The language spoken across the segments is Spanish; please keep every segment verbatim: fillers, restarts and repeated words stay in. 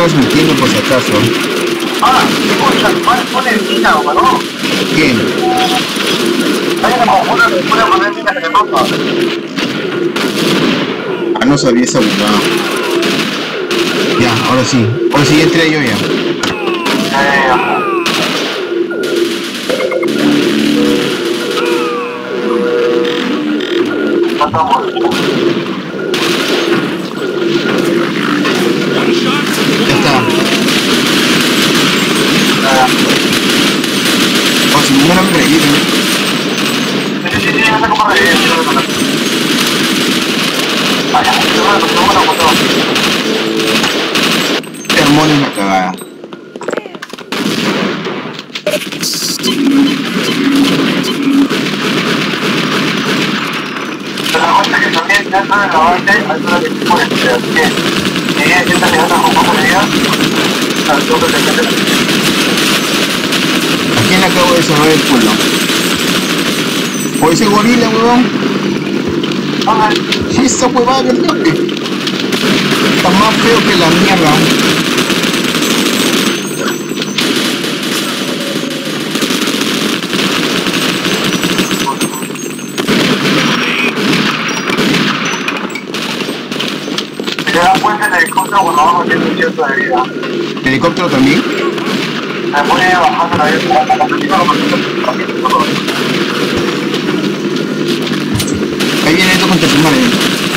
transmitiendo por si acaso. Ah, escucha, pone el Tina, ¿no? ¿Quién? Hay una conjura que puede poner Tina que te toca. Ah, no sabía esa burrada. Ya, ahora sí. Ahora sí entré yo ya. Eh, Ya está. O si no me reviven. sí, sí, sí, no sé cómo revivir. Vaya, yo me lo tomo la foto. Este hormona es una cagada. Te das cuenta que también dentro de la base hay una que se pone, así que si ella sienta que anda con poco de vida, al toque te mete. ¿A quién le acabo de cerrar el culo? ¿O ese gorila, huevón? Esa huevada del toque. Está más feo que la mierda. Te das cuenta en el helicóptero cuando vamos a tener un cierto de vida. ¿El helicóptero también? Se pone bajando la vida, la perspectiva como Ahí viene esto con tu madre.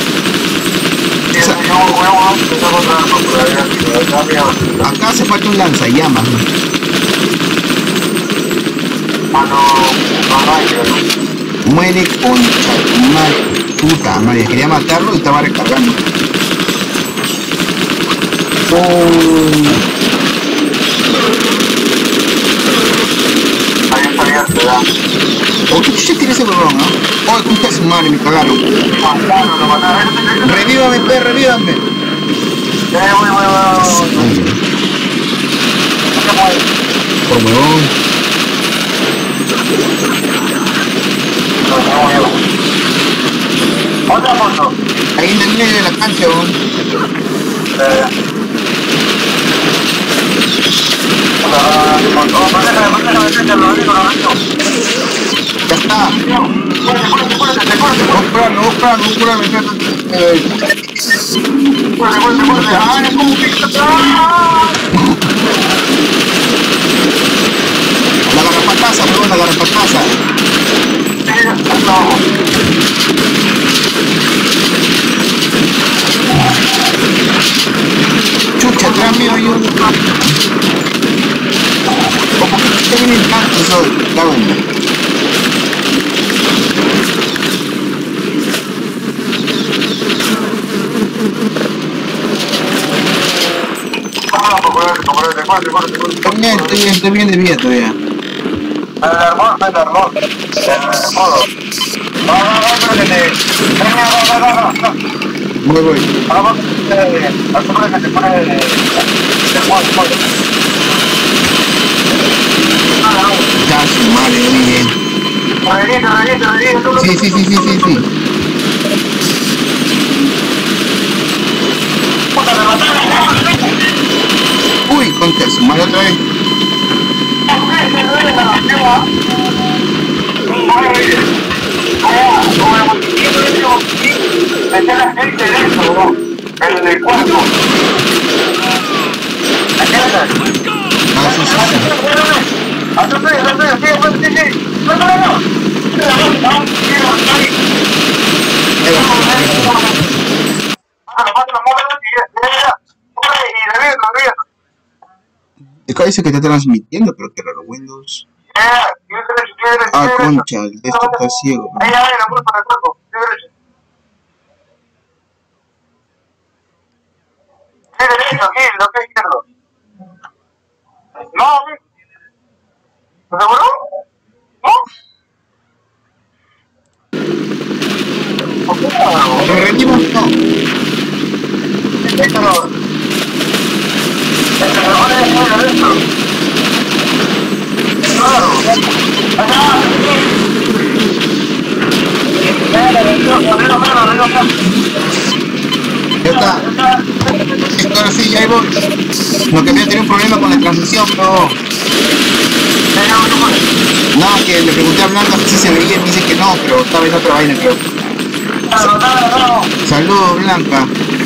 Acá hace falta un lanzallamas. Muere concha tu madre. Puta madre, quería matarlo y estaba recargando. Oh. Oh, ¿qué chucha tiene ese huevón, no? Oh, concha su madre, me cagaron. Revívame, pe, revívame. Por huevón. Otra foto. Ahí en el medio de la cancha, huevón. Ya está. Vos curarme, vos curarme, vos curarme. ¡Ah, es como que La garrapataza, huevón, la garrapataza. Chucha, atrás mío hay un... ¿O por qué te vienen tantos hoy? Cago en... Estoy bien, estoy bien, estoy bien de vida todavía. El hermano, el hermano. El modo. Va, va, va, pero que te... Venga, va, va, va, va. Voy, voy. Vamos, eh... Asegura que te pone... El modo, el modo. Ya, su madre, muy bien. Revienta, revienta, revienta. Sí, sí, sí, sí, sí, sí. Puta, me mataron. Uy, contra su madre otra vez. Meter la gente dentro, ¿no? En el cuarto. Ah, sí, sí, sí. Atrás, atrás, sí, sí, sí. No, no, no. Acá dice que está transmitiendo, pero que raro, Windows. Ah, concha, esto está ciego. Ahí, ahí, la puerta para el cuerpo. Sí, derecho, aquí, lo que es izquierdo. No, ¿estás seguro? ¿No? ¿Lo rendimos? No. Esto no. El que me pone es muy adentro. Claro. Allá. Ya está. Esto ahora sí, ya ahí voy. Lo que había tenido un problema con la transmisión, pero... No, que le pregunté a Blanca si se veía y me dice que no, pero estaba en otra vaina, creo. Saludos, Blanca.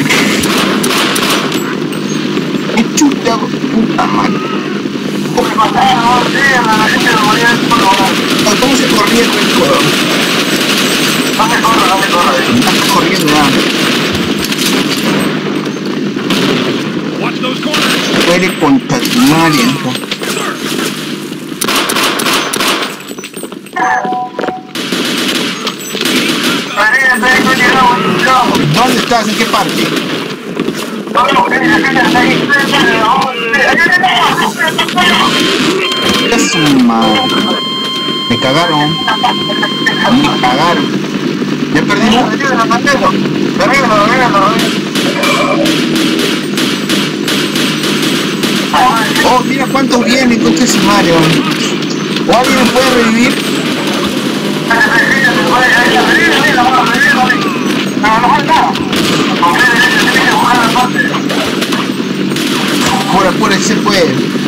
¡Qué chuta, puta madre! ¿Cómo se corría el juego? No me corro, no me corro. Estás corriendo ya. Puede contra tu madre, hijo. ¿Dónde estás? ¿En qué parte? Es un mal. Me cagaron. Me cagaron. ¿Ya perdimos? Oh, mira cuántos vienen, coche sumario. ¿O alguien me puede revivir? Por apura, se puede.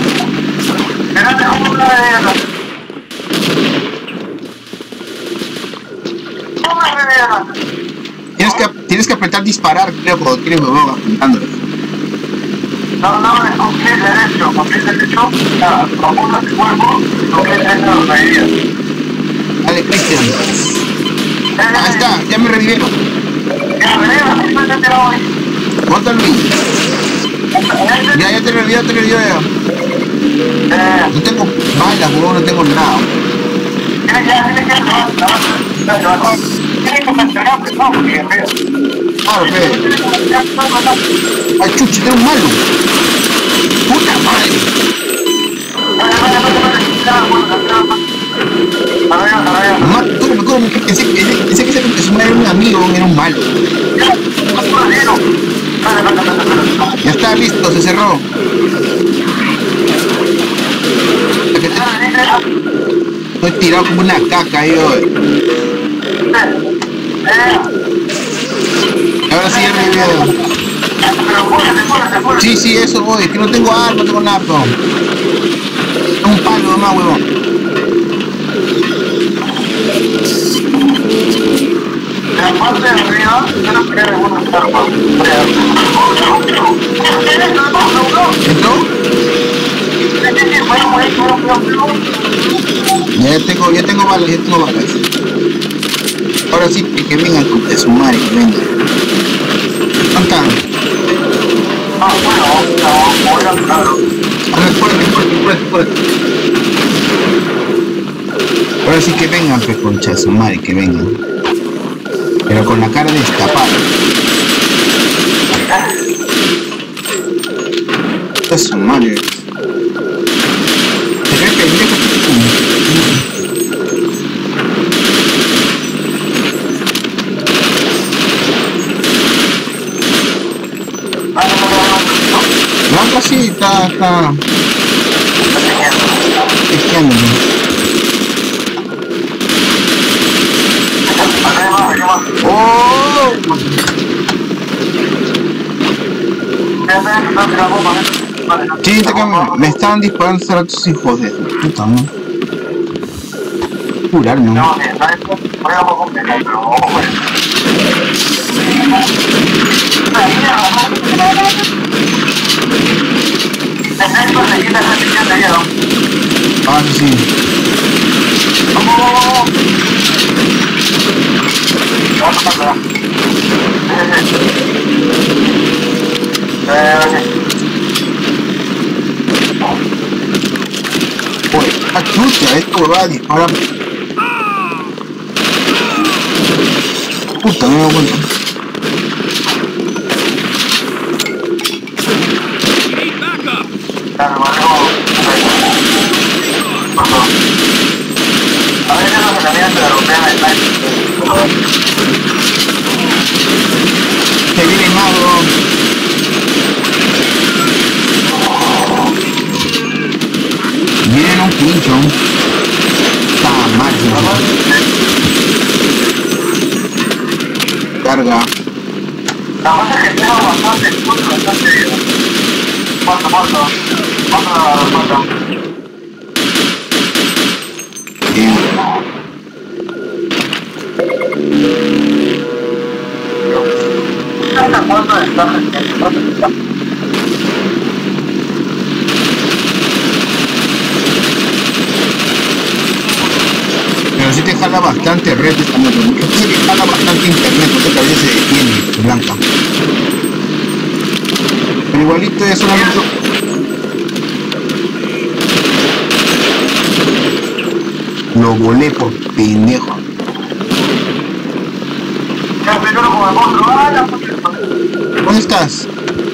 Tienes que, tienes que apretar disparar, creo, cuando tienes huevón apuntándolo. No, no, es con clic derecho, con clic derecho, apuntas el cuerpo, con clic derecho lo caerías. Dale, Cristian. Ahí está, ya me revivieron. Ya me revivieron, estoy tirado ahí. ¿Cuánto Luis? Ya, ya te revivió, te revivió ya. No tengo balas, huevón, no tengo nada. Tienes que, tienes que, tienes que mencionar, no, porque es feo. Claro, fe. Ay, chuchi, tengo un malo. Puta madre. No, ¿cómo, cómo? Pensé, pensé, pensé que ese era un amigo, era un malo. Ya está listo, se cerró. Estoy tirado como una caca yo. Ahora sí ya me veo. Sí, sí, eso voy, es que no tengo arma, no tengo nada. Un palo nomás, huevón. La parte de arriba, yo no quería alguna arma. ¿Entró? Ya tengo, ya tengo balas, ya tengo balas. Ahora sí, que vengan con de su madre, que vengan. ¿Dónde están? Ah, bueno, no, voy a entrar. A ver, fuerte, fuerte, fuerte, fuerte. Ahora sí que vengan, pues, concha de su madre, que vengan. Pero con la cara destapada. Concha de su madre. ¿Te crees pendejo? Blanca sí, está, está... Tejeándome. ¡Oh! Sí, te cambio. Me estaban disparando a tus hijos de puta, ¿no? Curarme, ¿no? No, está esto, voy a poco complicado, pero vamos a ver. Ah, sí. Pues, ah, chucha, esto va a disparar. Puta, no me doy cuenta. A veces los herramientas de romper el tanque. Se viene más, bro. Vienen un pincho. Está mal, carga. La cosa es que tengo bastante, bastante bien. Muerto, muerto. Muerto la muerto. Bien. Esta foto de esta gente. Pero sí te jala bastante red esta moto. Sí te jala bastante internet, porque a veces se detiene, blanca. Pero igualito es una moto. Lo volé por pendejo. Ya primero con el monstruo. ¡Ah, la puta! ¿Dónde estás?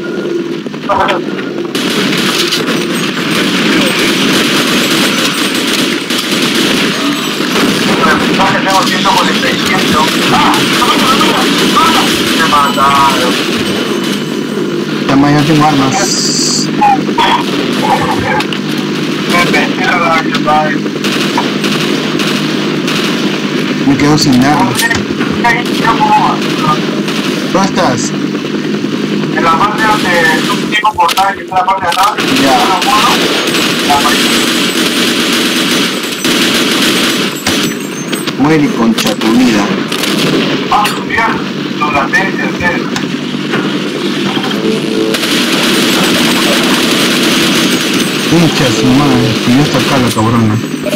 Mensaje tengo ciento cuarenta y siete. ¡Ah! ¡Me mataron! Tamaño, no tengo armas. Me metí a la que Me quedo sin armas. ¿Dónde estás? en la parte de un tipo portal que está en la parte de atrás. Ya. Muere concha tu vida. Ah, bien. Su latencia, en serio. Pincha su madre, que ya está acá la cabrona.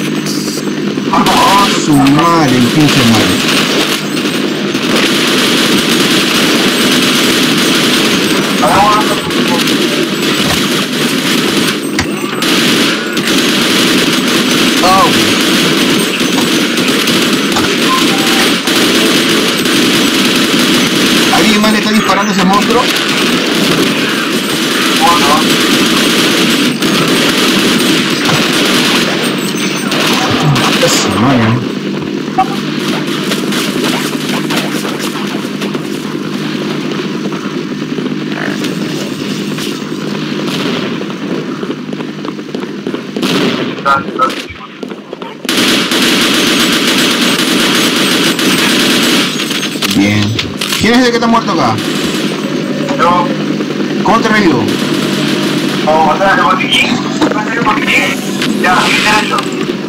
Oh, su madre, el pinche madre. Oh. ¿Alguien más le está disparando a ese monstruo? Su madre. Bien. ¿Quién es el que está muerto acá? Yo, ¿Cómo te revivo? vamos a hacer el botiquín. ¿Vas a hacer el botiquín? Ya, aquí derecho.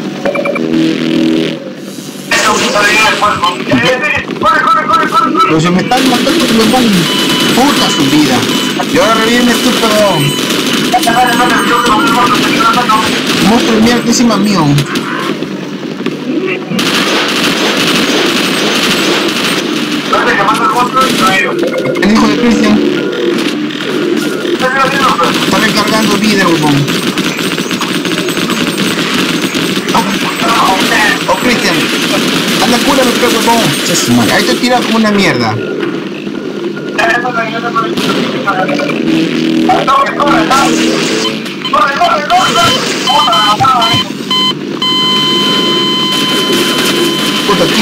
Eso, está bien el cuerpo. ¡Corre, corre, corre, corre, corre! Pero se me están matando, me pongo puta su vida. Y ahora revivirme tú, pero... Monstruo de mierda encima mío. ¿Dónde llamando al monstruo? No he ido. El hijo de Christian ¿Qué estoy haciendo, pues? está recargando vida, huevón. Oh, Christian, anda, cúrame, pues, huevón. Ahí te tira como una mierda. ¡Corre, corre, corre! ¡Corre, corre, corre! Puta, aquí.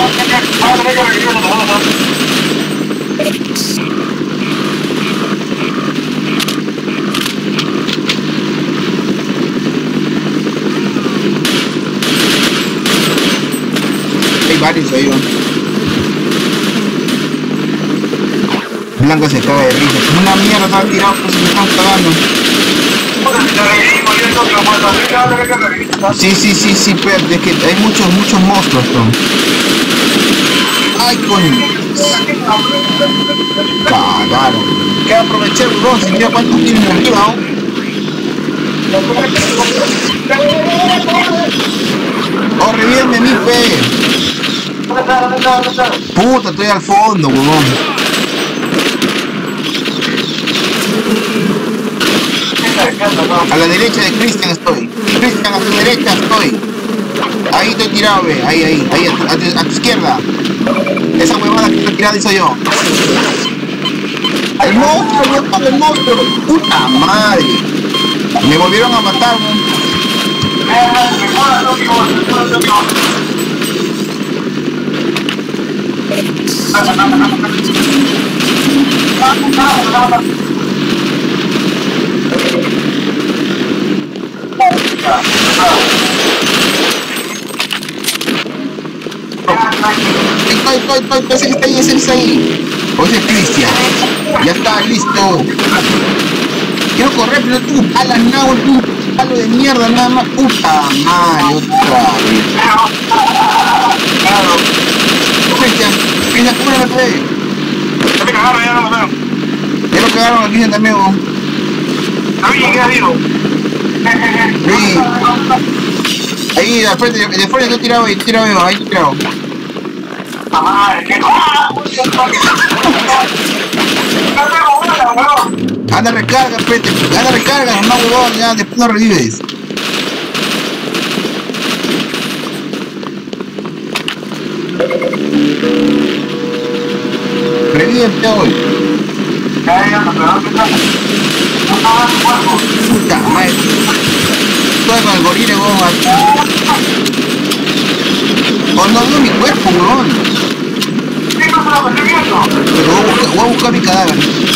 Hay varios ahí, ¿no? Blanca se caga de risa. Como una mierda, están tirados, pues se me están cagando. Sí, sí, sí, sí, pero es que hay muchos, muchos monstruos, ¿no? Ay, coño. Cagaron. Que aproveché el huevón, si mira cuántos tienen arriba, ¿no? Oh, revíveme mi fe. Puta, estoy al fondo, huevón. A la derecha de Christian estoy. Christian, a tu derecha estoy. Ahí estoy tirado, ve. Ahí, ahí, ahí, a tu, a tu, a tu izquierda. Esa huevada que está tirada soy yo. ¡El monstruo, huevón, el monstruo! ¡Puta madre! Me volvieron a matar, ¿no? Estoy, estoy, estoy, ese que está ahí, ese que está ahí. O ese es Christian. Ya está, listo. Quiero correr, pero tú, a la nabo, tú, palo de mierda, nada más, puta madre, otra vez. Claro. Cristian, Cristian, ¿cómo no me puede? Ya me cagaron, ya no me mataron. Ya lo cagaron a Cristian también, weón. A mí llegué vivo. Sí. Ahí, al frente, de frente, tú tirado ahí, tú tirado ahí, ahí tú tirado. Madre, qué Anda, recarga, frente, anda, recarga, no, huevón, ya, después no revives. Revive hoy. Puta madre. Estoy con el gorila, huevón. Oh, no veo mi cuerpo, huevón. Pero voy a buscar, voy a buscar mi cadáver.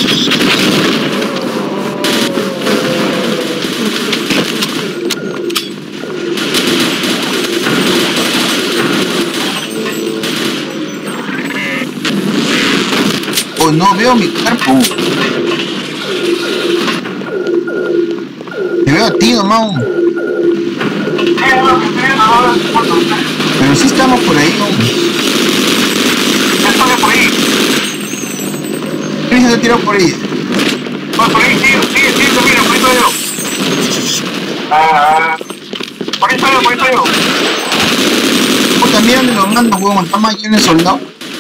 Oh, no veo mi cuerpo. Te veo a ti, nomás. Pero sí estamos por ahí, ¿no? Estoy por ahí. ¿Quién se ha tirado por ahí? Por ahí, sigue, sigue, sigue, mira, por ahí estoy yo. Ah, por ahí estoy yo, por ahí estoy yo. Puta, mira dónde lo mando, huevón. Está más lleno de soldado.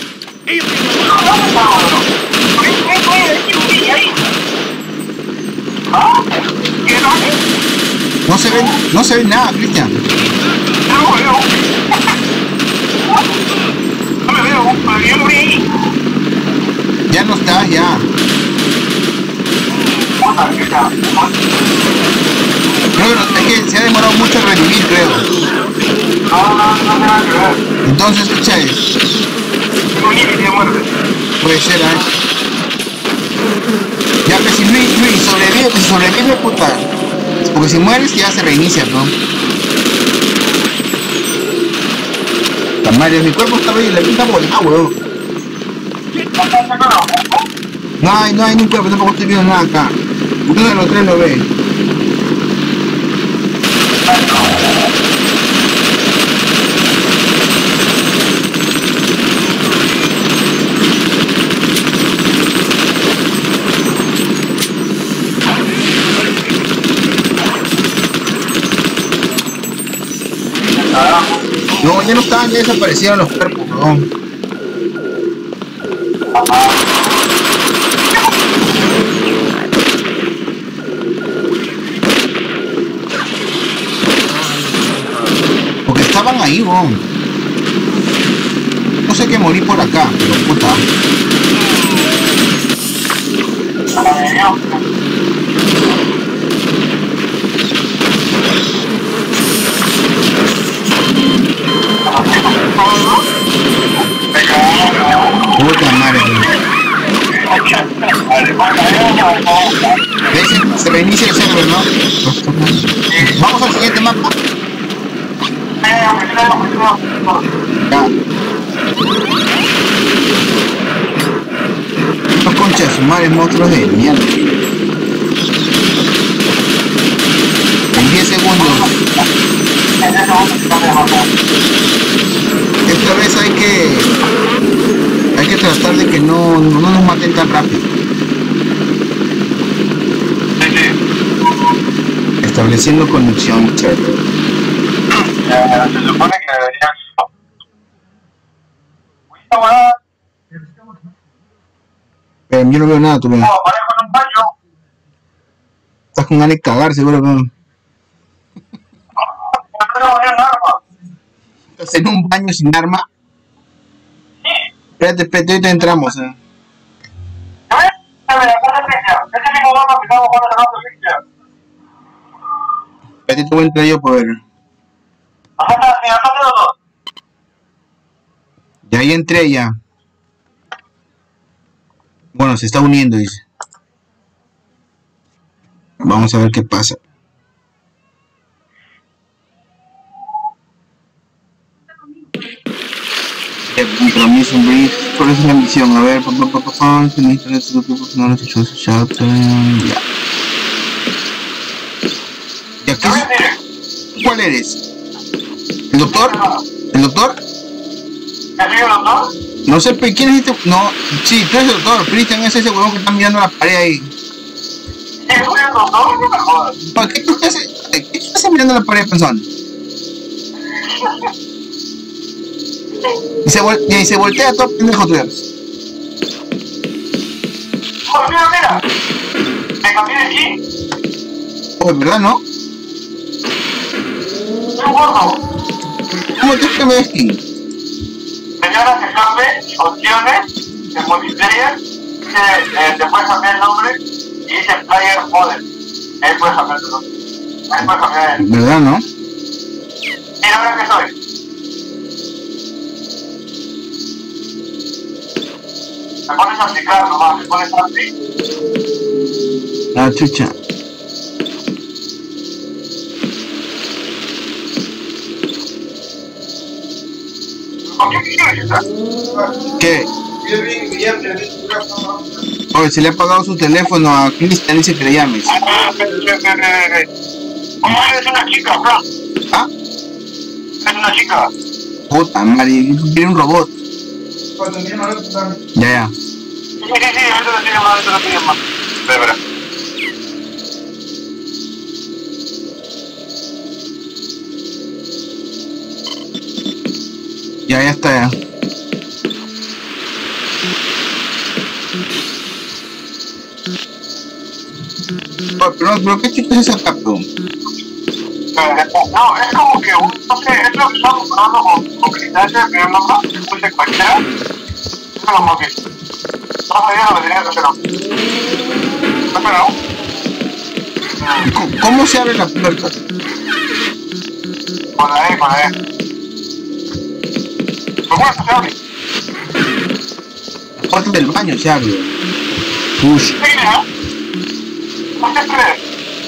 Por ahí, por ahí, por ahí, ahí. ¿Ah? ¿Qué no? No se ve, no se ve nada, Cristian. No me veo. No me veo, pero yo morí ahí. Ya no estás, ya. Creo que es que se ha demorado mucho en revivir, creo. No, no, no me va a creer. Entonces, escucha eso. Tengo un límite de muerte. Puede ser, ¿eh? Ya, pero si Luis, Luis, sobrevive, pues si sobrevive, puta. Porque si mueres ya se reinicia, ¿no? La madre, mi cuerpo está ahí, la vida está volada, weón. No hay, no hay ni un cuerpo, tampoco estoy viendo nada acá. Uno de los tres lo ve. No, ya no estaban, ya desaparecieron los cuerpos, ¿no? Porque estaban ahí, weón. No sé qué morí por acá, pero puta. Puta madre. ¿Ves? Se reinicia el server, ¿no? Vamos al siguiente mapa. Ya. Estos conchas de su madre, monstruos de mierda. En diez segundos. Esta vez hay que hay que tratar de que no, no nos maten tan rápido. Estableciendo conexión, chat. Se supone que deberías. Pero yo no veo nada, tú ves. No, aparezco en un baño. Estás con ganas de cagar, seguro que No tengo ni un arma. estás en un baño sin arma. Espérate, espérate, ahorita entramos, eh. ¿Ya ves? A ver, ¿cuál es ella? Ese mismo arma que estamos jugando ganando Fiction. Espérate, te voy a entrar yo por ver. Ajá, sí, hasta luego. Ya ahí entré ya. Bueno, se está uniendo, dice. Vamos a ver qué pasa. Compromiso, un brief. ¿Cuál es la misión? A ver, papá, papá, papá. Ya. eres? ¿El doctor? ¿El doctor? ¿Es el doctor? No sé, pero ¿quién es este? No, sí, tú eres el doctor. Christian es ese huevón que está mirando la pared ahí. ¿Es el doctor? No me jodas. ¿Por qué tú estás, qué tú estás mirando la pared, pensón? Y se, vol y se voltea todo pendejo, tú. Oh, mira, mira. Me cambié de aquí. Oh, ¿verdad, no? Soy gordo. ¿Cómo te cambias de skin? Señora, que cambie opciones de multiplayer. Dice, eh, te puedes cambiar el nombre y dice Player Model. Ahí puedes cambiar tu nombre. Ahí puedes cambiar el. ¿Verdad, no? Mira, ahora que soy. Me pones a aplicar nomás, me pones así. Ah, chucha. ¿Por qué quieres estar? ¿Qué? Oye, se le ha apagado su teléfono a Cristian, dice que le llames. Ah, ¿cómo eres una chica, bro? ¿Ah? Es una chica. Puta madre, quiere un robot. Ya, ya. Sí, sí, sí, ahorita lo estoy llamando, ahorita lo estoy llamando. Espera, espera. Ya, ya está, ya. Oh, pero, pero ¿qué chica es esa capa? No, es como que, un, no sé, es lo que estamos hablando con, con Cristal, el primer mapa, que puse cualquiera. Es como que, no sabía lo que tenía que hacer. ¿Está pegado? ¿Cómo, ¿Cómo se abre la puerta? Con la E, con la E. ¿Pero cómo se abre? La puerta del baño se abre. Push. Sí, ¿no? ¿Por qué crees?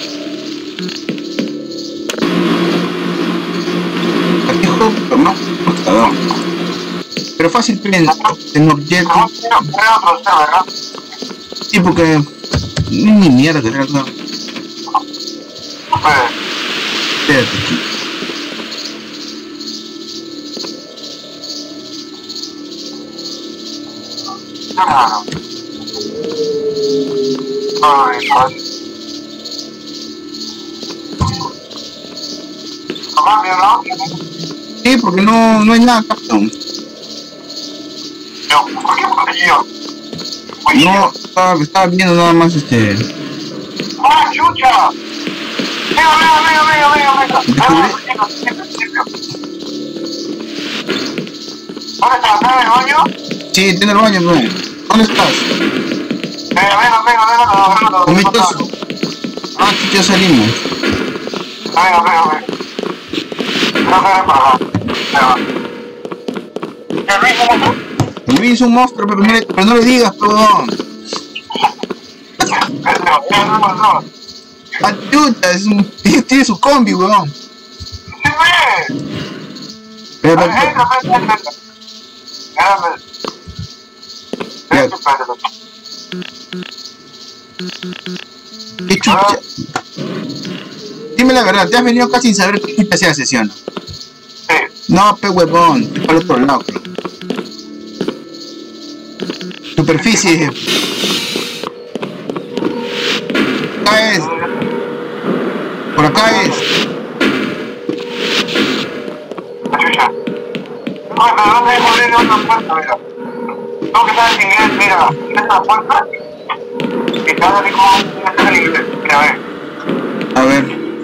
Aquí juego, pero no. Claro. Pero fácil, en, en objeto. No, quiero crear otro ser, ¿verdad? Sí, porque. Ni ni mierda que tenga. Pues, Espérate aquí. claro. Ay, ay. Mamá, ¿me habló? Sí, porque no, no hay nada, Captain. Yo, ¿por qué me yo? No, estaba, estaba viendo nada más este. ¡Ah, chucha! Venga, venga, venga, venga, venga, venga. Venga, principio, principio, principio. ¿Dónde estás? ¿Estás en el baño? Sí, tiene el baño, pues. ¿Dónde estás? Venga, venga, venga, venga, venga, venga. Comitos. Ah, aquí ya salimos. Venga, venga, venga. No se para acá. Venga. ¿El Luis cómo está? El Luis es un monstruo, pero no le, pero no le digas, perdón. Venga, venga, venga. Ah, chuta, es un, tiene su combi, weón. ¡Sí, ve! Pero, pero, Venga, venga, venga, venga. Espérame. Espérate, espérate. qué chucha. Dime la verdad, te has venido acá sin saber qué chucha se hace, ¿sí o no? Sí. No, pe huevón, es para el otro lado. Superficie. Acá es. Por acá es. Chucha. No, pero no te poner otra puerta, mira. Tengo que estar en inglés, mira. Esta puerta. Y te vas a ver cómo está en inglés. Mira, ve. A ver.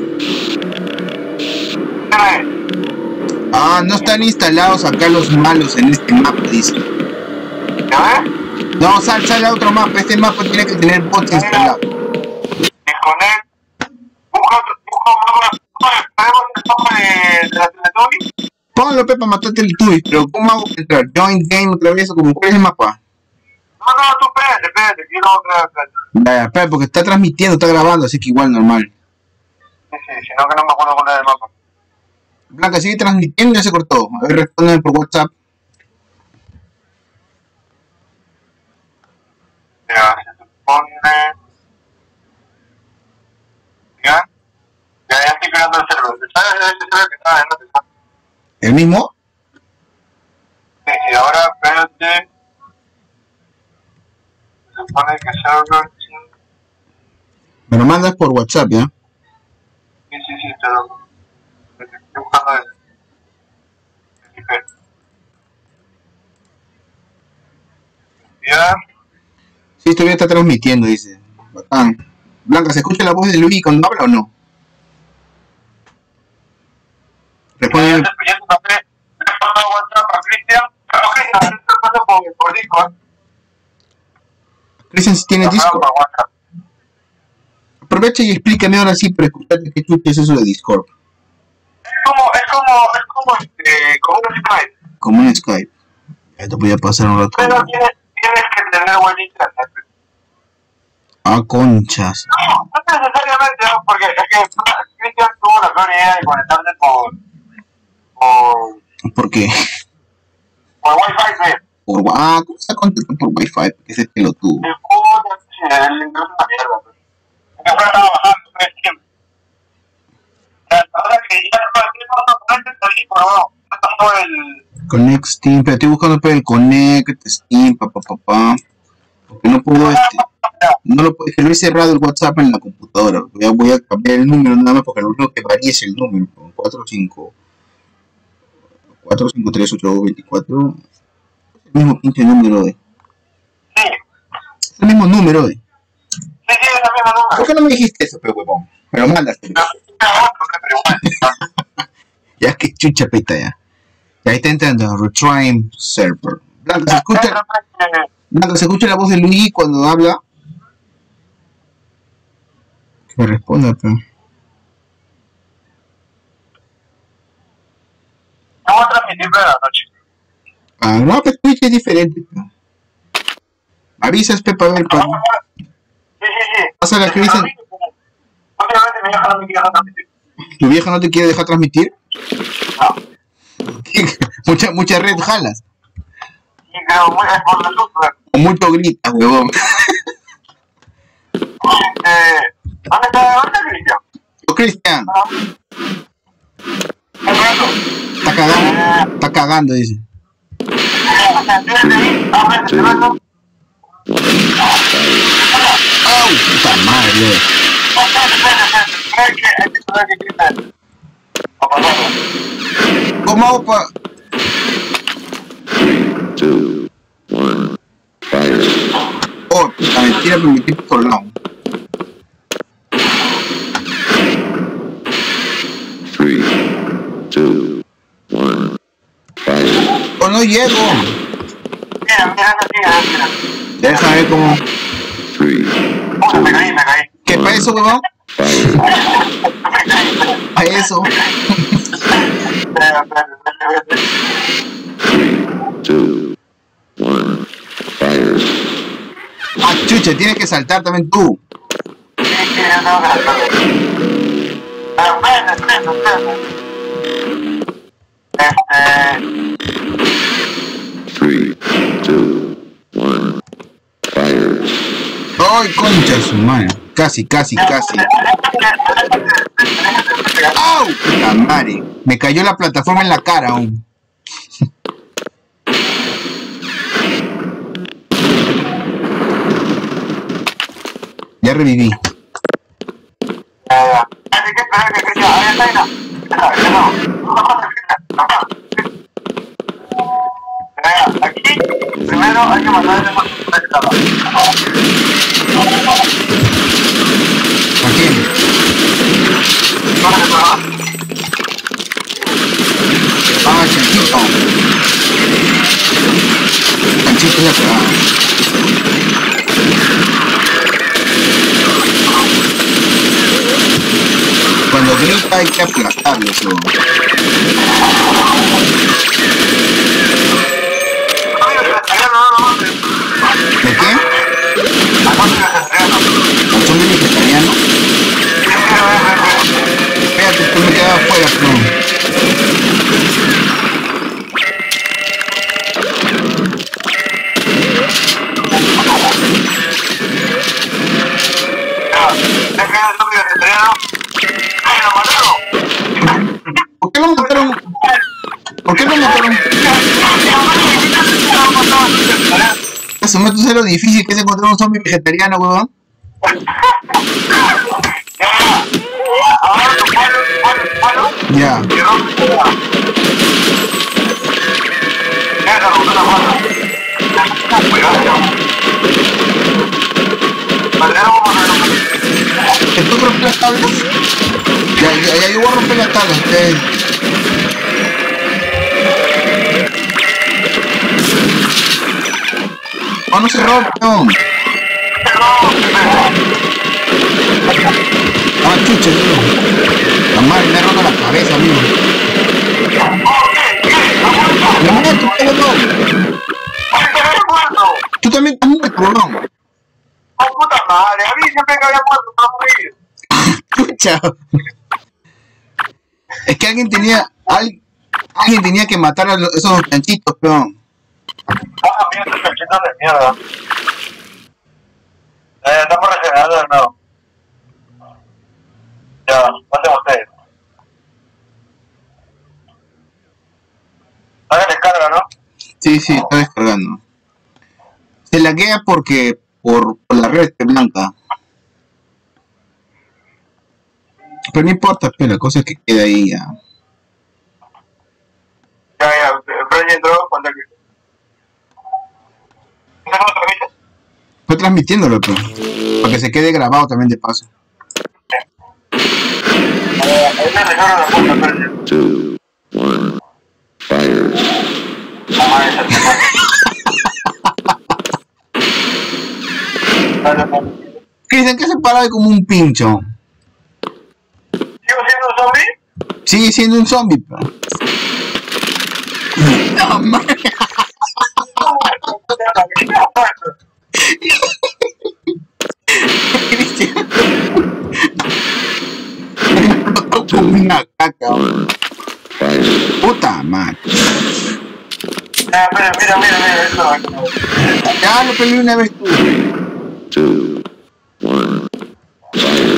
Mira, ve. Ah, no están instalados acá los malos en este mapa, dice. ¿Ya ves? No, sal, sal a otro mapa. Este mapa tiene que tener bots instalados. Disconnect. Busca otro. Busca otro. ¿Tenemos el mapa de, de la Teletubbies? Ponlo, pe, para matarte el tuyo. Pero ¿cómo hago para entrar? Join game otra vez o como cuál es el mapa. No, no, tú espérate, espérate. Quiero otra vez. Ya, ya, espera, porque está transmitiendo, está grabando, así que igual normal. Sí, sí, si no que no me acuerdo cuál es el mapa. Blanca, sigue transmitiendo y ya se cortó. A ver, respóndeme por WhatsApp. Ya, se supone... Ya, ya, ya estoy creando el server. ¿El mismo? Sí, sí, ahora espérate. Se supone que server. Me lo mandas por WhatsApp, ¿ya? Sí, sí, sí, te lo. Estoy buscando el. el I P. Ya. Sí, todavía está transmitiendo, dice. Bacán. Blanca, ¿se escucha la voz de Luis cuando habla o no? Responde. Ya te ya te pasé. Le he pasado WhatsApp a Cristian. Pero Cristian, te paso por, por Discord. Cristian si tiene Discord. Aprovecha y explícame ahora sí para escucharte qué chucha es eso de Discord. Es como, es como, es como, este, como un Skype. Como un Skype. Ya te voy a pasar un rato. Pero tienes, tienes que tener buen internet. Ah, conchas. No, no necesariamente, ¿no? Porque es que Cristian tuvo la peor idea de conectarse por, por, ¿Por qué? por Wi-Fi, ¿sí? Por, ah, ¿cómo se contacta por Wi-Fi? Que ese pelotudo. El juego, sí, el internet es una mierda, pues. Que fuera estaba bajando todo el tiempo. Ahora que ya no tenemos conectar ahí, por abajo, no pasó el... Connect Steam, pero estoy buscando pero el Connect Steam, papá, papá. Porque no puedo, este... No lo puedo, es que lo he cerrado el WhatsApp en la computadora. Voy a, voy a cambiar el número nada más porque lo único que varía es el número. cuatro cinco cuatro cinco tres ocho dos veinticuatro. Es el mismo pinche número de. Sí. Es el mismo número de. Sí, sí, es la misma número. ¿Por qué no me dijiste eso, pero huevón? Me lo mandas. Ya que chucha peta ya. Ya ahí está entrando Retrime Server. Blanca, ¿se escucha? Blanca, ¿se escucha la voz de Luis cuando habla? Que me responda, pero... No voy a transmitir para la noche. Ah, no, que Twitch es diferente. Pe. Avisas, Pepa, a ver, pa. Sí, sí, sí. Pásale a Cristian. Últimamente mi vieja no me quiere dejar transmitir. ¿Tu vieja no te quiere dejar transmitir? No. mucha, mucha red jalas. Sí, creo, muy, es por la luz, pero... O mucho gritas, huevón. Eh, ¿Dónde está, dónde está Cristian? O Cristian, ¿Qué rato? está cagando, está cagando, dice. ¡Au! ¡Puta madre! ¿Cómo hago pa...? two, one, fire. Oh, la mentira me metí por lado. Three, two, one, fire. Oh, no llego. Mira, mira, mira, mira. Deja ver cómo... Three, Puta, me caí, me caí. ¿Qué para eso, huevón? fire. A eso. Espera, espera, espera, espera. Three, two, one, fire. Ah, chucha, tienes que saltar también tú. Sí, sí, yo tengo que saltarlo. Pero espera, espera, espera. Este... Three, two, one, fire. Ay, concha su madre. Casi, casi, casi. ¡Au! Puta madre. Me cayó la plataforma en la cara aún. Ya reviví. Hay que esperar que Cristian... Ahí está, ahí está. Espera, no. Venga, aquí, primero hay que matar el conectado. ¿A quién? ¿Dónde se va? Ah, Chanchito. Chanchito ya se va. Cuando grita hay que aplastarlo, eso. ¿De qué? ¿Canción de vegetariano? Espérate, tú me quedas afuera, pero... Deja el estúpido vegetariano. ¡Ay, lo mataron! ¿Por qué no mataron? Eso me hace lo difícil que es encontrar un zombie vegetariano, weón. Ya. ¿Tú rompes las tablas? Ya, ya, ya, yo voy a romper las tablas. Eh. Oh, no se rompe, no. Ah, chucha, tío. La madre me ha roto la cabeza, amigo. Me muerto, no. Tú también estás muerto, weón. ¡Oh, puta madre! A mí siempre que había muerto para morir. Chucha. Es que alguien tenía... Alguien, alguien tenía que matar a los, esos chanchitos, peón. Ah, mira, estos chanchitos de mierda. Eh, estamos regenerando de nuevo. Ya, pasen ustedes. Hagan descarga, ¿no? Sí, sí, está descargando. Se laguea porque... Por, por la red blanca. Pero no importa, pero la cosa es que queda ahí ya. Ya, ya, Freddy entró, ¿cuánto que? ¿No lo transmite? Estoy transmitiéndolo, pero para que se quede grabado también de paso. Eh, ahí me dejaron la puerta, Freddy. Two, one, fire. La madre se te muere. Cristian, ¿qué se para como un pincho? ¿Sigo siendo un zombie? Sigue siendo un zombie, pero... No, man. Cristian. Como una caca. Fire. Puta madre. Mira, mira, mira, mira, esto. Ya lo peleé una vez tú. Two, one, fire.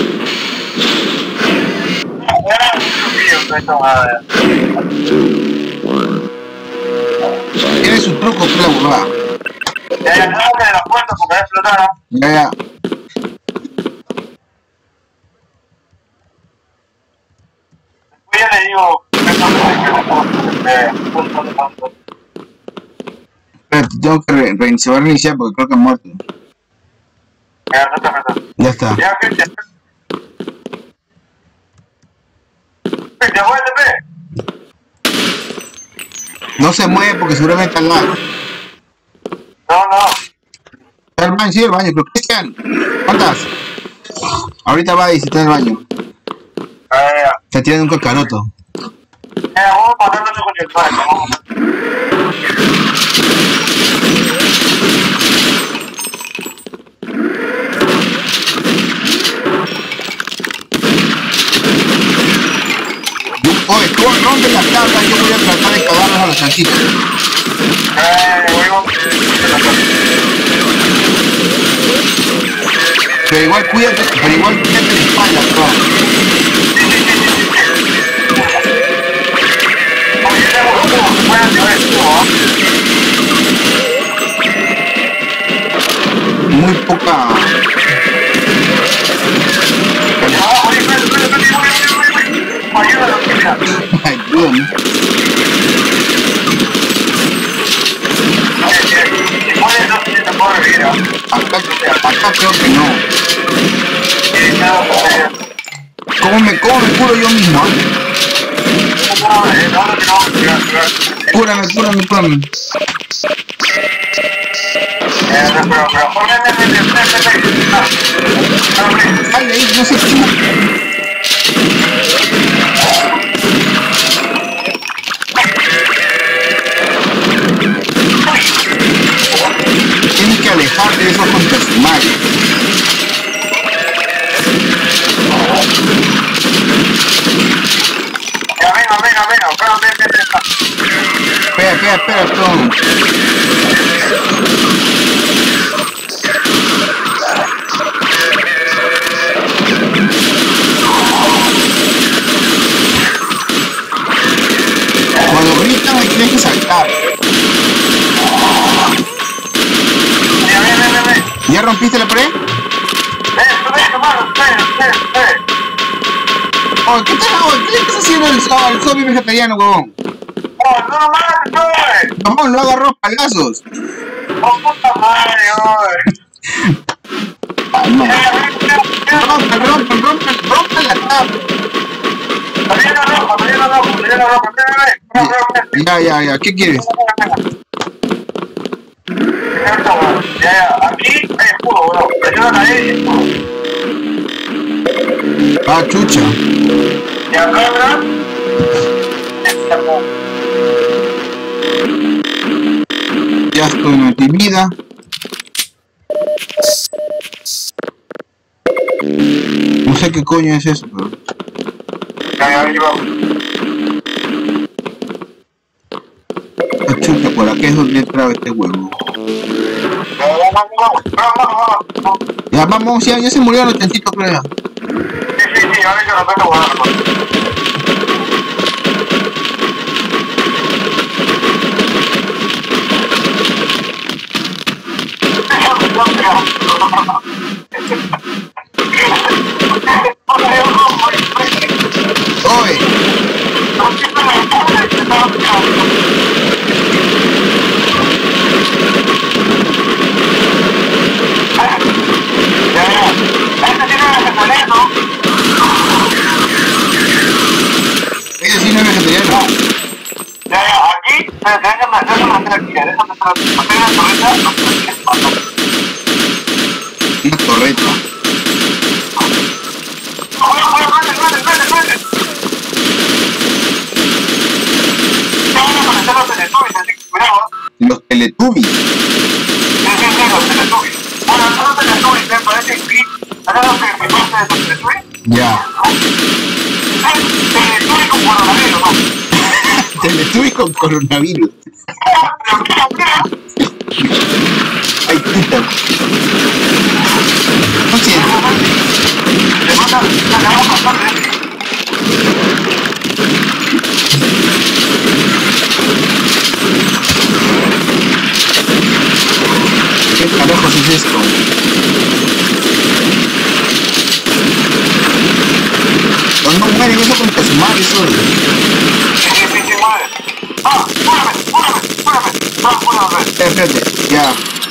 Two, one, Tiene fire. su truco, que la burrada. Ya, ya, no de la puerta porque ya explotaron. Ya, ya. Después ya le digo que no me punto de tanto. Espérate, tengo que re re se va a reiniciar porque creo que ha muerto. Ya, no está, no está. Ya está. Ya, que ya. Ya voy a T P. No se mueve porque seguramente está al lado. No, no. Está en el baño, sí, el baño, pero Cristian, ¿cuántas? Ahorita va y se está en el baño. Ya, ya, ya. Está tirando un cacaroto. Ya, vamos pasando eso con el padre, vamos. Oye, tú rompe las tablas, yo voy a tratar de cagarlas a los chanchitos. Eh, oigo. Pero igual cuídate, pero igual cuídate la espalda, bro. Oye, tengo como que fuera de esto, ¿no? Muy poca... Ah, oye, espera, espera, espera, espera, espera, espera. Ayúdalo, que mira. Ayúdame. Oye, si puedes, no sé si te puedo revivir, ¿ah? Acá, acá creo que no. Sí, claro, pues, ¿Cómo me, cómo me curo yo mismo? ¿Eh? no, no, eh, no, no, no, cuidado, cuidado. Cúrame, cúrame, cúrame. Eh, pero, pero, pero, ponme, ven, ven, ven, ven, ven, ven. Ah, hombre. Ay, ahí, no sé qué. Tienes que alejarte de esos contesimales. Ya, venga, venga, venga, espera, ven, ven, ven. Espera, espera, espera, Tom. Cuando gritan hay que tab. Ya, ven, ven, ven, ven. ¿Ya rompiste la pared? Ven, sube, hermano, sube, sube, sube. Oh, ¿qué tal? Oh, ¿qué le estás haciendo al, al zombie vegetariano, huevón? Oh, no, no mames, sube. No, lo agarró a palazos. Oh, puta madre, oye. Ay, no. Rompan, rompan, rompan, rompan la tab. También la ropa, también la ropa, también la ropa, ven, ven, ven. Ya, ya, ya, ¿qué quieres? Ya, ya, aquí hay escudo, bro. Presiona la E y escudo. Ah, chucha. Y acá atrás, Ya estoy en actividad. No sé qué coño es eso, pero... ya, ya, ya, Ah, chucha, por aquí es donde entraba este huevo. Ya, vamos, ya, ya se murieron los chanchitos, creo. sí, sí, sí, ahora yo no tengo guardar. Oye, ese sí no es vegetariano. Ya, ya, aquí, déjame, déjame hacer aquí, déjame hacer la torreta. Una torreta. Los Teletubbies. Ya. Teletubbies con coronavirus. Ay, puta. No siento. ¿Qué carajos es esto? No, no mueren, eso con su madre, eso. Espérate, ya.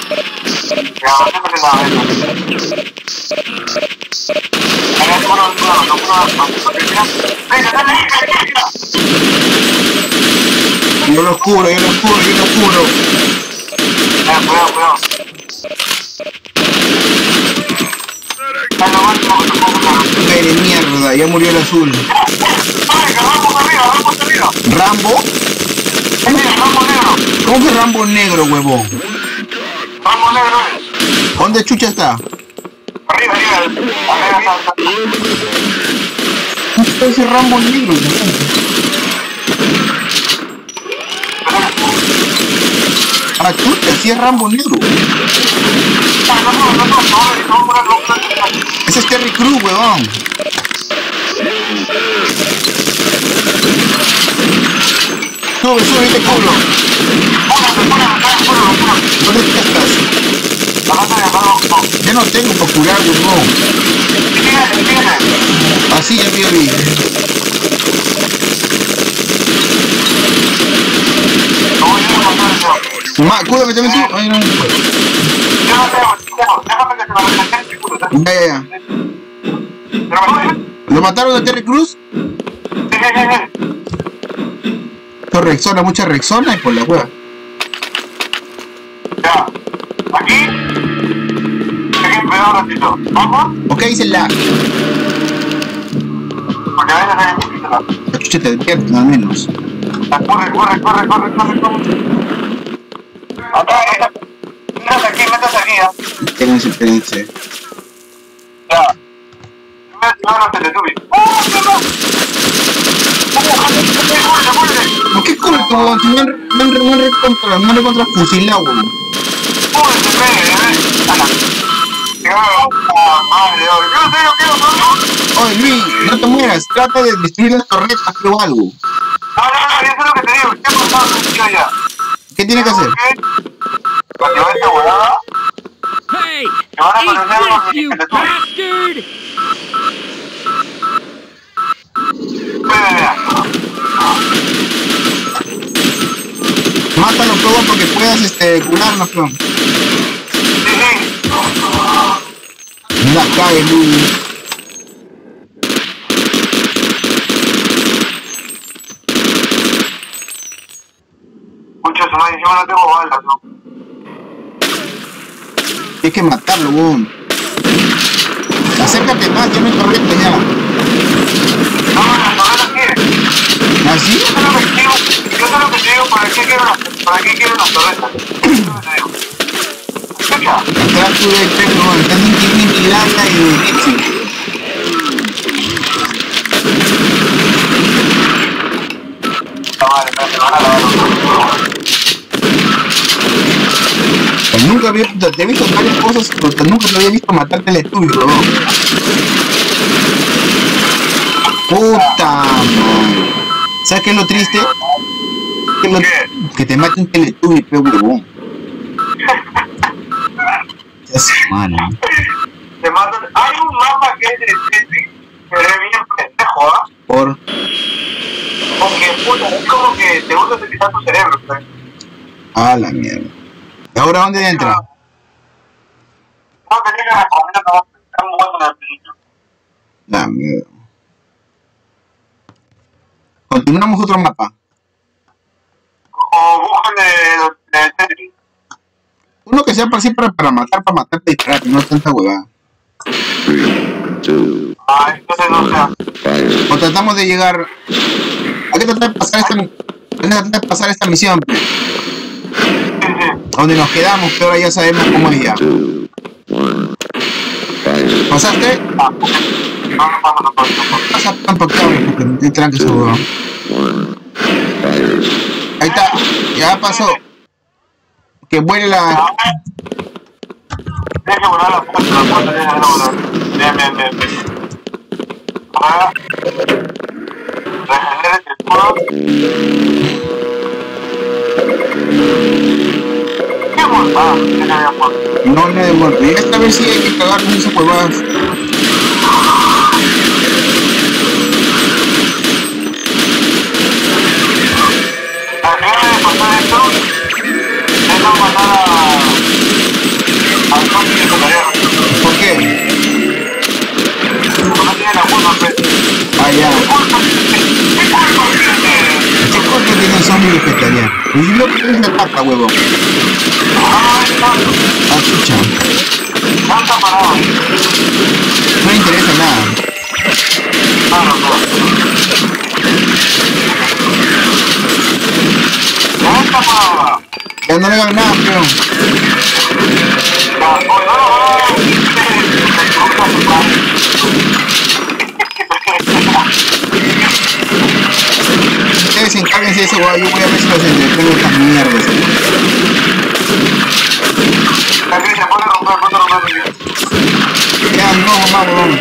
Yo lo cubro, yo lo cubro, yo lo cubro. Cuidado, cuidado. Ay, de mierda, ya murió el azul. ¿Rambo? ¿Cómo que Rambo negro, huevón? Rambo negro. ¿Dónde chucha está? Arriba, arriba. Arriba está. ¿Qué es ese Rambo negro, huevón? Ah, chucha, sí es Rambo negro. Ese es Terry Crews, huevón. Sube, sube, te culo. ¿Dónde estás? Ya no tengo para curar, huevón. Así ya vi, ya vi. Ma, cúrame también tú. Ay, no, no. Ya, ya, ya. ¿Lo mataron a Terry Crews? Esto Rexona, mucha Rexona y por la hueá. Ya. Aquí. Aquí, cuidado un ratito. ¿Vamos? Ok, dice lag. Porque a veces hay un poquito la... La chucha te despierta, al menos. Corre, corre, corre, corre, corre, corre. Acá, acá. Métase aquí, métase aquí, ya. Espérense, espérense. Ya. Primero, primero los Teletubbies. ¡Oh, no, no! ¿Por qué corto, huevón? Si me han, me han, me han recontra, me han recontra fusilado, huevón. Oye, Luis, no te mueras, trata de destruir las torretas o algo. No, no, no, eso es lo que te digo. ¿Qué ha pasado, tío, ya? ¿Qué tiene que hacer? Cuando esta huevada, Hey! te van a aparecer Eat unos this, you miniquetes. bastard! Mira, mira. Mátalo, peón, porque puedas este, curarnos, peón. Sí, sí. No la cagues, Luis. Mucho su madre, encima no tengo balas, ¿no? Tienes que matarlo, weón. Acércate más, ya no hay torreta ya. No, no, no, no quiere. ¿Así? Yo solo que digo, yo solo que te digo para qué quiero las, para qué quiero las torretas. Eso es lo que te digo. Escucha. Atrás tú de perro, estás en Milana y Dixie. Esta madre, me van a lavar los ojos. Pues nunca había, te he visto varias cosas, pero nunca te había visto matarte el estudio, weón. Puta madre. ¿Sabes qué es lo triste? Que, lo, que te mate un teletubby, pero huevón. Ya se mano. Te matan. Hay un mapa que es de Tetris, pero es bien pendejo, ¿ah? Por. Porque, puta, es como que te gusta utilizar tu cerebro, pues. Ah, la mierda. ¿Y ahora dónde entra? No tenía que responder, no, están jugando en el principio. La mierda. Continuamos otro mapa. O buscan de, de Tetris. Uno que sea para así para, para matar, para matar, para disparar, no tanta huevada. Three, two, Ah, entonces no sea. fire. O tratamos de llegar. Hay que tratar de pasar esta, hay que tratar de pasar esta misión, pues. Sí, sí. Donde nos quedamos, que ahora ya sabemos cómo es ya. Two, one, fire. ¿Pasaste? Ah, no, no pasa, no pasa, no pasa. Pasa tan pactado, porque no te tranques, huevón. One, fire. Ahí está, ya pasó. Que vuele la. Tienes que volar la puerta, la puerta tienes que volar. Bien, bien, bien, bien. Ahora, regenera el escudo. ¿Qué muerto? Ah, sí que había muerto. No hay nada de muerto. Y esta vez sí hay que cagar con esas huevadas. La clave de pasar esto es no matar a... al zombie de Corea. ¿Por qué? Porque no tiene la culpa, pues. Ah, ya. ¿Qué culpa tiene? ¿Qué culpa tiene el zombie vegetariano? Y lo que es la pata, huevón. Ay, santo. Ah, chucha. Santa parada. No me interesa nada. Ah, no, no. Santa parada. Ya no le hagan nada, peón. Ya, oye, no, no, no. Ustedes encárguense de ese huevo, yo voy a ver si los entretengo estas mierdas. La que se puede romper, puede romper. Ya, no, vamos, vamos.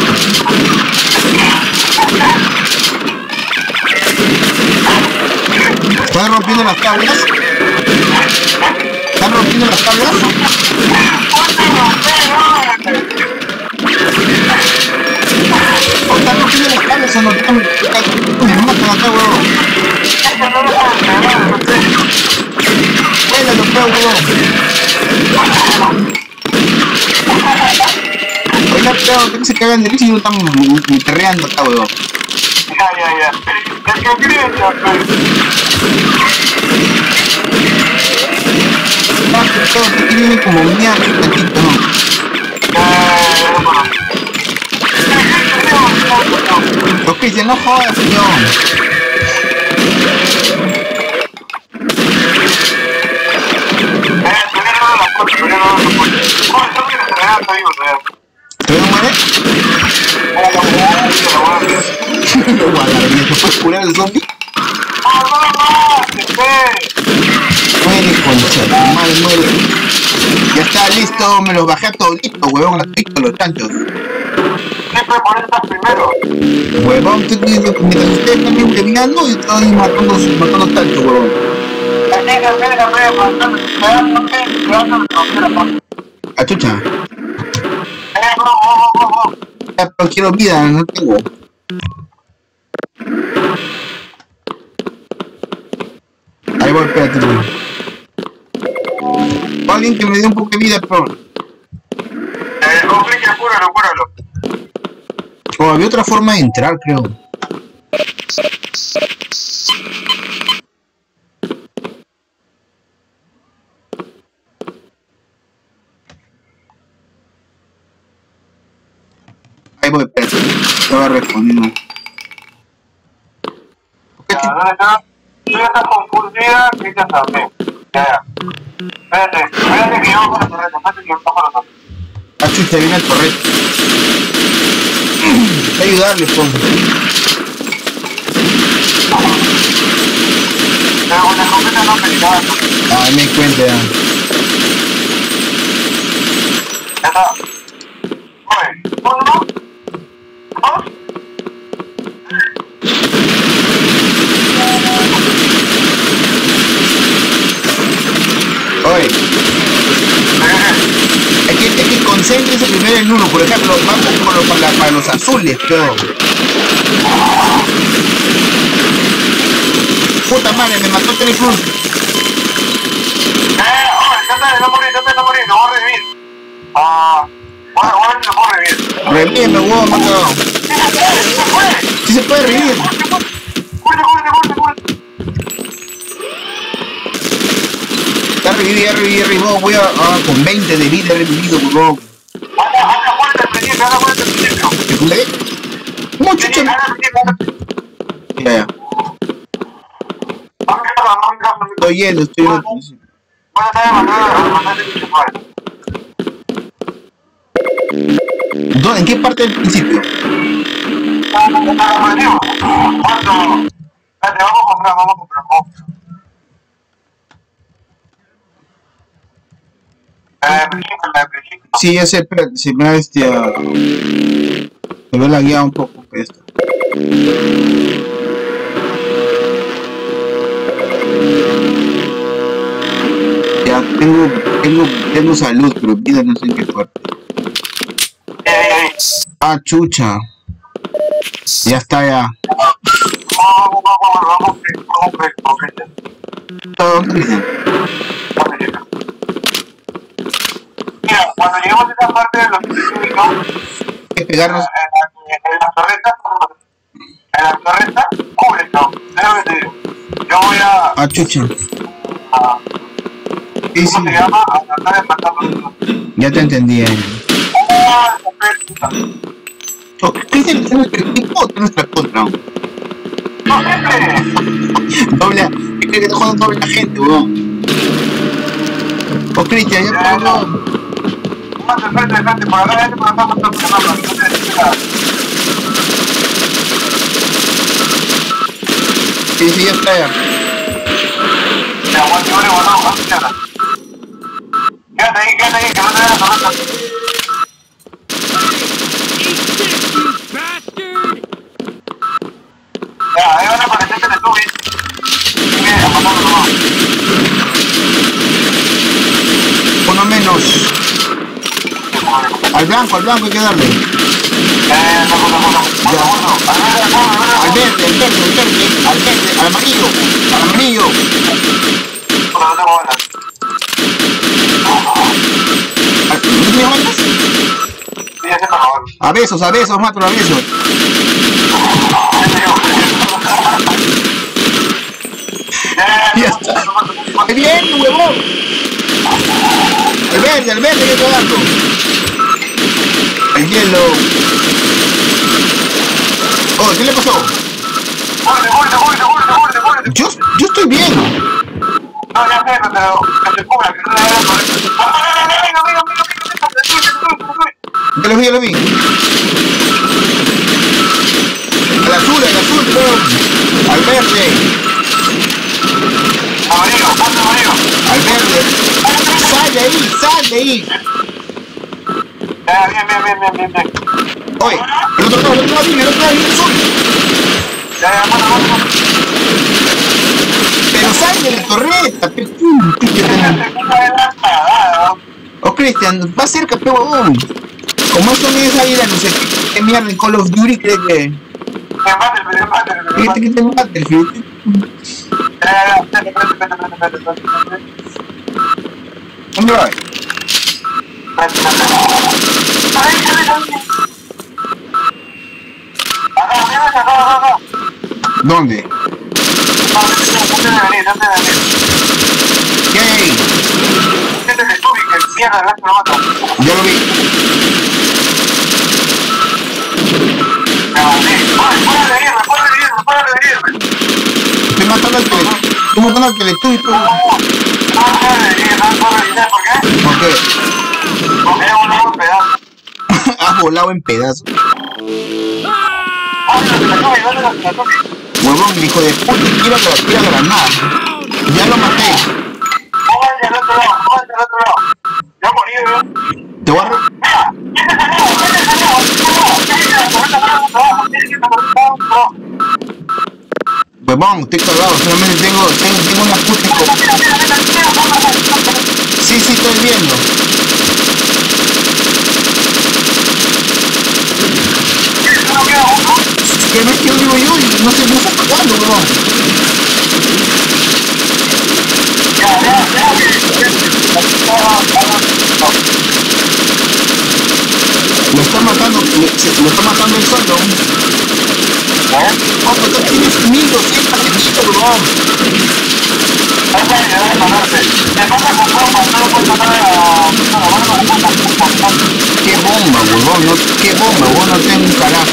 ¿Están rompiendo las tablas? ¿Están rompiendo las tablas? ¿O están rompiendo las tablas o no? Están... Me matan acá, huevón. Vuélalo, feo, huevón. Oiga, peón, que se cagan de risa y no están perreando acá, huevón. Ya, ya, ya. Es que creen, ya, pues. Ah, peón, que tienen como mierda, tantito, ¿no? Los Cristian, no jodas, peón. ¿Todavía no muere? No, guarda, ¿te puedes curar el zombie? Muere, concha, tu madre, muere. Ya está listo, me los bajé a todito, huevón, a todito los chanchos. Siempre por estas primero. Huevón, tú- mientras ustedes están bien caminando, yo estoy matando, matando chanchos, huevón. Así Ah, chucha. Ya, pero quiero vida, no tengo. Ahí voy, espérate, voy. Alguien que me dé un poco de vida, pero... Eh, complique, apúralo, apúralo. Oh, había otra forma de entrar, creo. Ahí voy, espérate. Estaba respondiendo. Ya, ¿dónde está? Tú ya estás confundida, Cristian también. Ya, ya. Espérate, espérate que yo bajo la torreta, espérate que yo bajo la torreta. Ah, chucha, viene el correcto. Hay que ayudarle, pues. Pero con la escopeta no peligraba. Ah, me di cuenta ya. Ya está. Oye, uno, dos. Oye. Es que, es que concéntrese primero en uno, por ejemplo, vamos con los, para, para los azules, creo. Puta madre, me mató tres cruz. Eh, oye, trata de no morir, trata de no morir, lo voy a revivir. Ah, voy a ver si lo puedo revivir. Revíveme, huevón, me ha cagado. ¡Se fue! Sí se puede revivir. ¡Cúrete, cúrete, cúrete, cúrete! Ya reviví, ya reviví, ya reviví. Voy a, ah, con veinte de vida he revivido, huevón. Anda, anda, muérete al principio, anda, muérete al principio. ¿Te culé? ¿Cómo chucha? Anda al principio, anda al principio. Ya, ya. No me caso, no me caso, no me caso. Estoy yendo, estoy yendo. Voy a traer a mandar a mandar de mi chupar. ¿Dónde? ¿En qué parte del principio? ¿Cuánto? Espérate, vamos a comprar, vamos a comprar, vamos a comprar. Eh, principio, el principio. Sí, ya sé, espérate, se me ha este... Uh, se ve la guía un poco que esto. Ya tengo, tengo, tengo salud, pero vida no sé en qué parte. Eh, eh, Ah, chucha. Ya está, ya. vamos, vamos, vamos, vamos, vamos, vamos, ¿Dónde está? Mira, cuando llegamos a esta parte de los científicos, Hay que pegarnos. en la torreta, en la torreta, cubre esto, es lo que te digo. Yo voy a, Ah, chucha. a Sí, sí. ¿cómo se llama? A tratar de matarlo. Ya te entendí, eh. ¡Ah, esa Oh, ¿qué es el tipo de nuestra contra? ¡No, siempre! Doble, es que te jodan doble agente, weón. Oh, Cristian, ya por favor. Más de frente, de frente, por acá, gente, por acá, por acá, por acá, por acá, no te desesperas. Sí, sí, ya está, ya. Ya, aguante, aguante, aguante, aguante, quédate. Quédate ahí, quédate ahí, que no te veas la torreta. Ya, ahí van a aparecer que te subes. Sigue apagando nomás. Uno menos. Al blanco, al blanco hay que darle. Eh, no, no, no, no, no, no, no, Al verde, al verde, al verde, al verde, al amarillo, al amarillo. no, no tengo balas. ¿Al- ¿No tienes balas? Sí, ya se acabó. A besos, a besos, mato, a besos. Ya está. ¡Qué bien, huevón! El verde, el verde que está dando. El hielo. Oh, ¿qué le pasó? ¡Muerte, muerte, muerte, muerte, muerte, muerte! Yo, yo estoy bien. No, ya sé, pero que se cubra, que no le hagan por eso. ¡Ah, venga, venga, venga, venga! Ya lo vi, ya lo vi. Al azul, al azul, bro. Al verde. Amarillo, ponte amarillo. Al verde. Sal de ahí, sal de ahí. Ya, bien, bien, bien, bien, bien, bien. Oye, el otro lado, el otro lado viene, el otro lado viene el azul. Ya, ya, ponte, ponte, ponte. Pero sal del torreo. meta, pe, pum, Cristian. Oh, Cristian, va cerca, pe, huevón. Como esto no es águila, no sé qué, qué mierda en Call of Duty, cree que... Fíjate que te mate, fíjate. ¿Dónde va? ¿Dónde? ¿Qué hay ahí? Ya lo vi. Estoy matando al tele... Estoy matando al Teletubby, tú. ¿Por qué? Porque he volado en pedazos. Has volado en pedazos. ¡Ah, se me sube! ¿Dónde se me sube? Huevón, hijo de puta, tira la, tira la granada. Ya lo maté. Pónganse al otro lado, pónganse al otro lado. Ya morí, weón. Te voy a... ¡Mira! ¡Quítate al lado! ¡Quítate al lado! ¡Quítate al lado! ¡Quítate al lado! ¡Tienes que estar por abajo! Huevón, estoy cagado, solamente tengo, tengo, tengo una puta... Sí, sí, estoy viendo. Que no es que vivo yo y no sé, no está pagando, huevón. Lo está matando, lo, lo está matando el solo. Oh, pero tú tienes mil doscientos enemigos, huevón. Qué bomba, huevón, no, qué bomba, huevón, no tengo un carajo.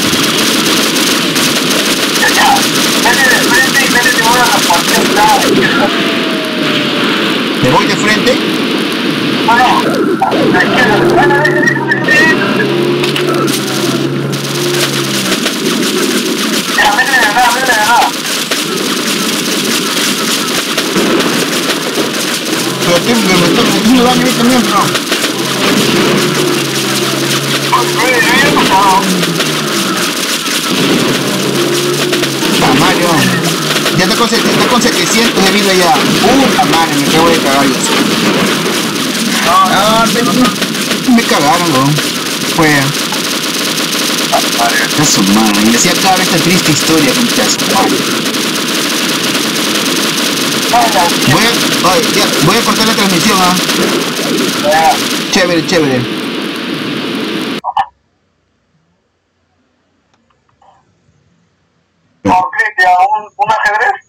¿Me voy de frente? No, no, la izquierda. Ya, vete de verdad, vete de verdad. Pero tío, me estoy metiendo daño a mí también, bro. Puta Mario. Ya está con, está con setecientos de vida ya. Puta madre, me acabo de cagar yo. Ah, me, me cagaron, bro. Fue. Eso, madre. Y así acaba esta triste historia, muchachos. Voy a, oye, ya, voy a cortar la transmisión, ¿ah? ¿eh? Chévere, chévere. ¿Con Cristian un, un ajedrez?